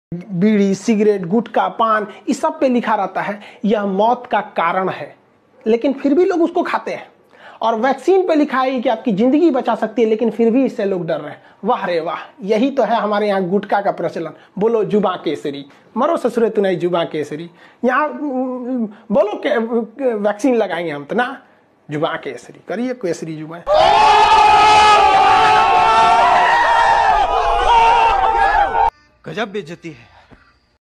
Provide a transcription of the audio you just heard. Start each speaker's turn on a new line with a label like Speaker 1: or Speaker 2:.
Speaker 1: बीड़ी, cigarette, गुटखा, पान, इस सब पे लिखा रहता है यह मौत का कारण है, लेकिन फिर भी लोग उसको खाते हैं। और वैक्सीन पे लिखा है कि आपकी जिंदगी बचा सकती है, लेकिन फिर भी इससे लोग डर रहे हैं। वाह रे वाह, यही तो है हमारे यहाँ गुटखा का प्रचलन। बोलो जुबां केसरी, मरो ससुरे तू नहीं जुबां केसरी। यहाँ बोलो वैक्सीन लगाएंगे हम तो ना, जुबां केसरी करिए, केसरी जुबां।
Speaker 2: गजब बेइज्जती है।